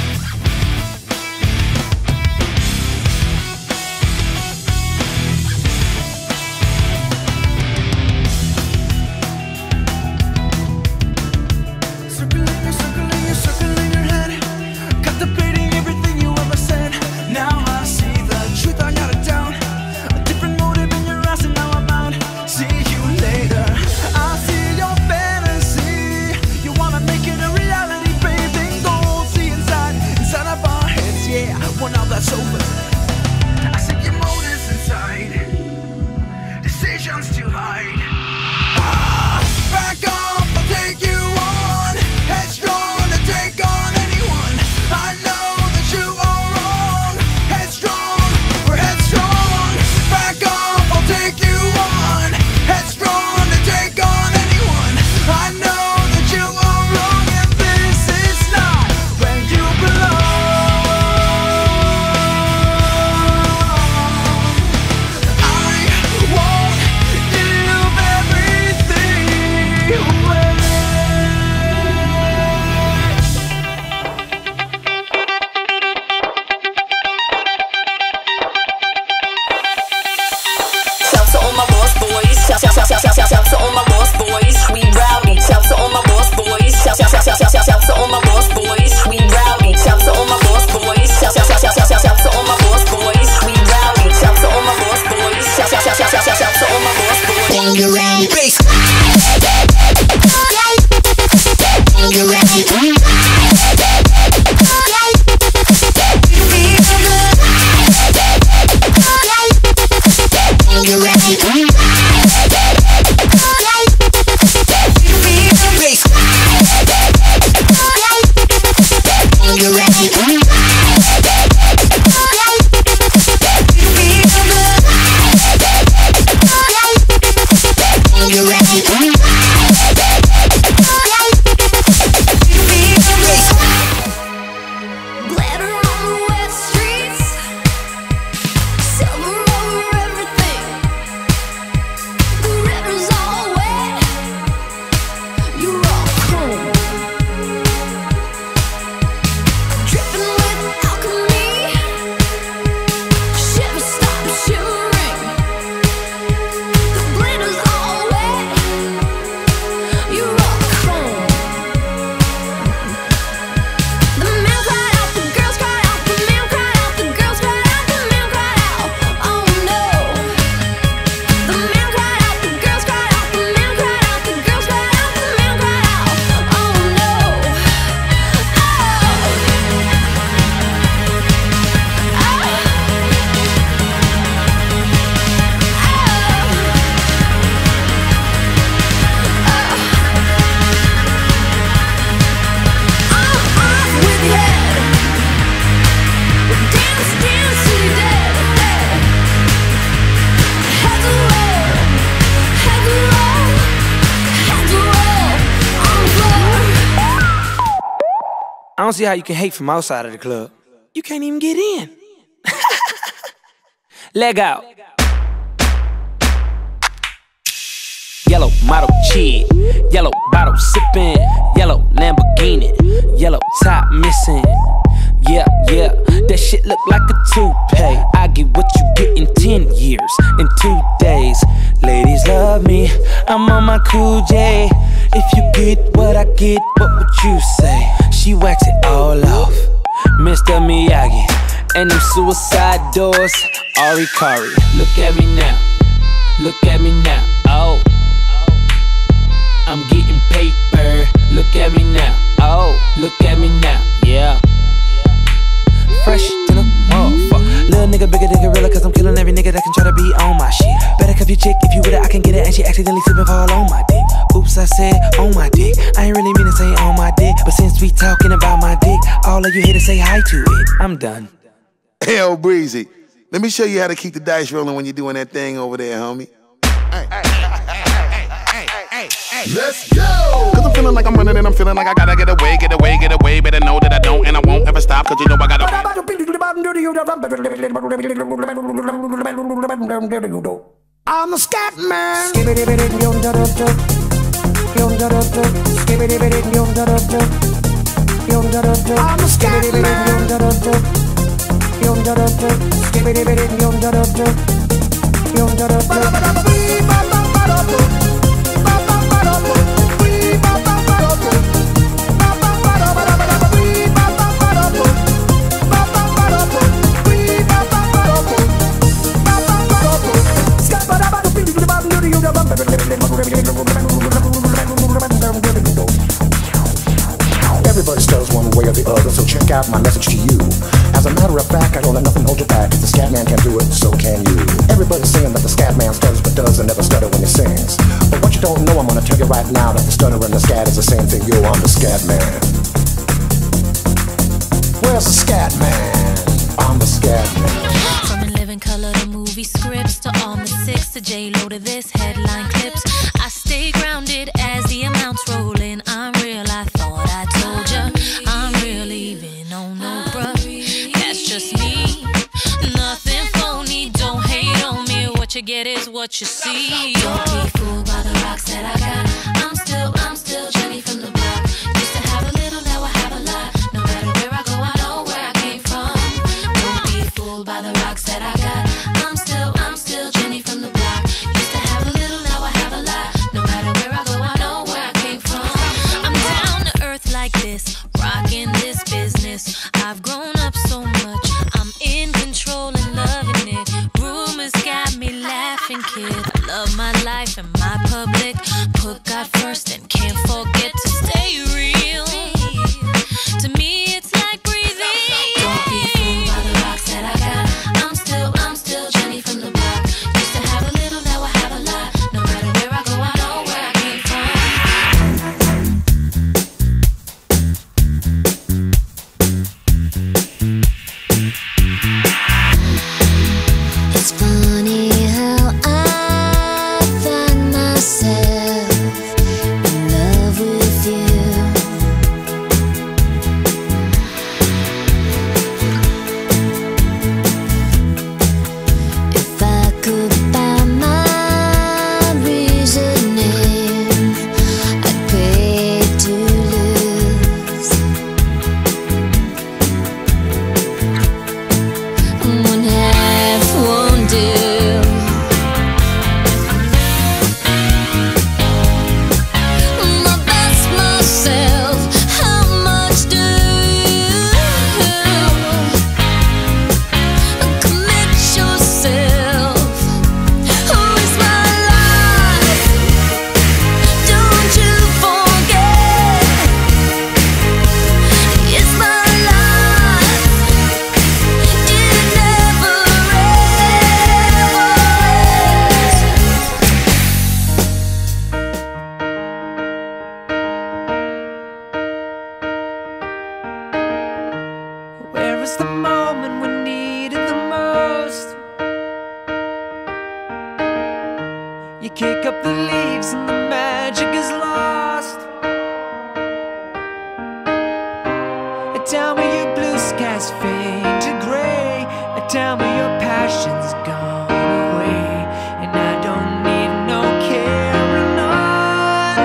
Circling, you're circling, you're circling your head, contemplating everything you ever said. Now I see the truth, I got it down. A different motive in your eyes, and now I'm out. See you later. I see your fantasy. You wanna make it a reality, baby. Go see inside, inside of our heads. Yeah, well now that's over. I see your motives inside. Decisions to hide. Ah, back off, I'll take you on. Headstrong to take on anyone. I know that you are wrong. Headstrong, we're headstrong. Back off, I'll take you on. Headstrong to take on anyone. I know that you are wrong, and this is not where you belong. I won't give everything away. Shouts to all my lost boys. Shout, shout, shout, shout, shout, shout, shout to all my lost boys. We rowdy. Shout to all my lost boys. Shout, shout, shout, shout, shout, shout, shout to all my lost boys. We rowdy. Shout to all my lost boys. Shout, shout, shout, shout, shout, shout, shout to all my lost boys. We rowdy. Shout to all my lost boys. Shout, shout, shout, shout, shout, shout, shout to all my lost boys. Bangarang. Bass. Bangarang. Glitter on the wet streets, silver over everything. The river's all wet, you're all chrome, dripping I don't see how you can hate from outside of the club. You can't even get in. Leg out. Yellow model cheat, yellow bottle sipping, yellow Lamborghini, yellow top missing. Yeah, yeah, that shit look like a toupee. I get what you get in ten years, in two days. Ladies love me, I'm on my cool J. If you get what I get, what would you say? She wax it all off, Mister Miyagi. And them suicide doors, Ari Kari. Look at me now, look at me now, oh. I'm getting paper, look at me now, oh. Look at me now, yeah. Fresh to the motherfucker. Little nigga bigger than gorilla, cause I'm killing every nigga that can try to be on my shit. Better cuff your chick, if you with it I can get it. And she accidentally slipping fall on my dick. Oops, I said on my dick. I ain't really mean to say on my dick, but since we talking about my dick, all of you here to say hi to it. I'm done. Hell, Breezy, let me show you how to keep the dice rolling when you're doing that thing over there, homie. Let's go! Cause I'm feeling like I'm running and I'm feeling like I gotta get away, get away, get away. Better know that I don't and I won't ever stop, cause you know I gotta. I'm the scat man. I'm the scat man. Everybody stutters one way or the other, so check out my message to you. As a matter of fact, I don't let nothing hold you back. If the scat man can do it, so can you. Everybody's saying that the scat man stutters but does and never stutter when he sings. But what you don't know, I'm gonna tell you right now, that the stutter and the scat is the same thing. Yo, I'm the scat man. Where's the scat man? I'm the scat man. From In Living Color to movie scripts to all the six to J-Lo to this headline clips, I stay grounded as the amounts roll in. I'm real, I thought I told ya. I'm real even on no bruh. That's just me, nothing phony. Don't hate on me, what you get is what you see. Don't be fooled by the rocks that I got. I'm still, I'm still Jenny from the block. Used to have a little, now I have a lot. No matter where I go, I know where I came from. Don't be fooled by the rocks that I got. I'm still, I'm still Jenny from the block. Used to have a little, now I have a lot. No matter where I go, I know where I came from. I'm down to earth like this, rocking this business. I've grown up so much, I'm in control and loving it. Rumors got me laughing, kid. I love my life and my public. Put God first and can't forget to stay real. To me, it's like breathing. Don't be fooled by the rocks that I got. I'm still, I'm still Jenny from the block. Used to have a little, now I have a lot. No matter where I go, I know where I came from. It's funny how I find myself in love with you. If I could buy my reasoning, I'd pay to lose. One half won't do. My best myself, how much do you commit yourself? Who is my life? Don't you forget, it's my life. It never Where is the moment we need it the most? You kick up the leaves and the magic is lost. Tell me your blue skies fade to gray. Tell me your passion's gone away, and I don't need no carrying on.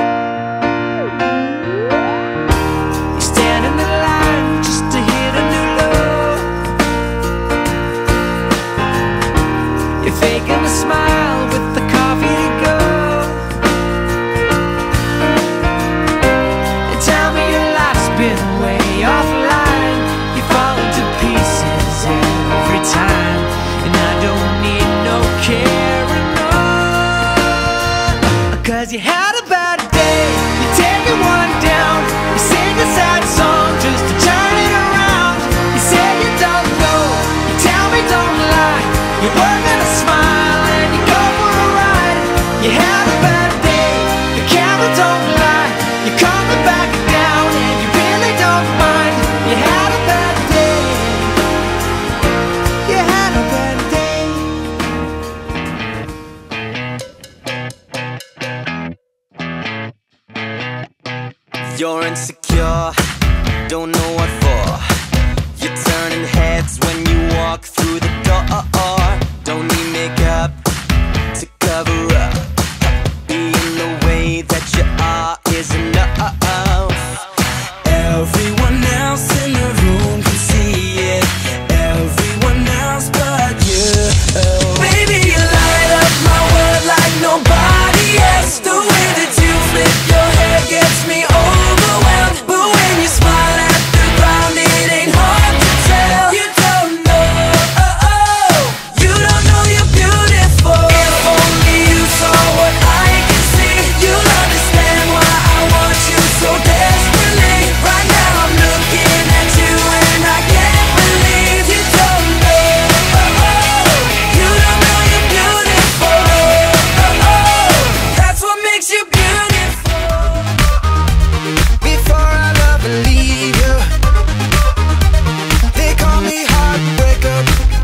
You stand in the line just to hit a new low. You're faking a smile with the coffee to go. And tell me your life's been way offline. You fall into pieces every time, and I don't need no carrying on. Cause you had a bad day, you take it one down. You sing a sad song just to turn it around. You say you don't know, you tell me don't lie. You're working a smile and you go for a ride. You had a bad day, the camera don't lie. You're coming back down and you really don't mind. You had a bad day, you had a bad day. You're insecure, don't know what for. You're turning heads when you walk through the door. Don't need makeup to cover up. Being the way that you are is enough. Everyone else in the room can see it. Everyone else but you. Baby, you light up my world like nobody else. The way that you flip your hair gets me overwhelmed. But when you smile at the ground, it ain't hard to tell. You don't know, oh, oh. You don't know you're beautiful. If only you saw what I can see, you'll understand why I want you so desperately. Right now I'm looking at you and I can't believe you don't know, oh, oh. You don't know you're beautiful, oh, oh. That's what makes you beautiful. Before I love and leave you, they call me heartbreaker.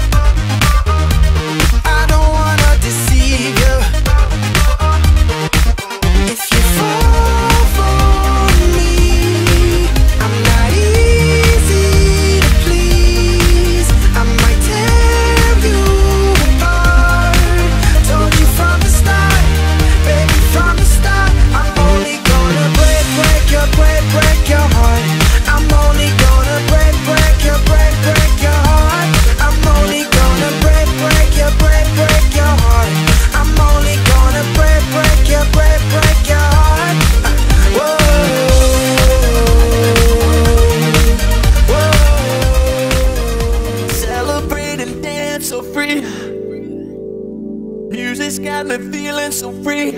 I don't wanna deceive you. If you fall for me, I'm not easy to please. I might tear you apart. Told you from the start, baby, from the start. I'm only gonna break, break your, break, break your heart. I'm only gonna break, break your, break, break your heart. I'm only gonna break, break your, break, break your heart. I'm only gonna break, break your, break, break your heart. Whoa, whoa. Celebrate and dance so free. Music's got me feeling so free.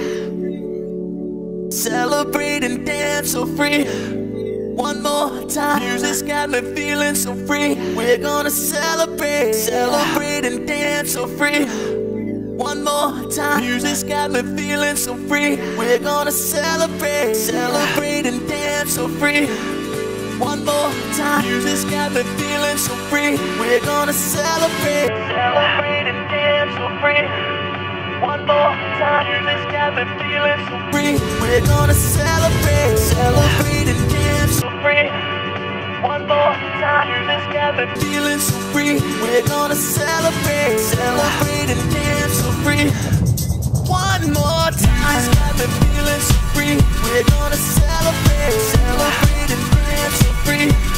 Celebrate and dance so free. One more time. Music's got me feeling so free. We're gonna celebrate, celebrate and dance so free. One more time. Music's got me feeling so free. We're gonna celebrate, celebrate and dance so free. One more time. Music's got me feeling so free. We're gonna celebrate, celebrate and dance so free. One more time. Music's got me feeling so free. We're gonna celebrate, celebrate and dance so free. One more time. Music's got me feeling so free. We're gonna celebrate, celebrate and dance so free. One more time. Music's got me feeling so free. We're gonna celebrate, celebrate and dance so free.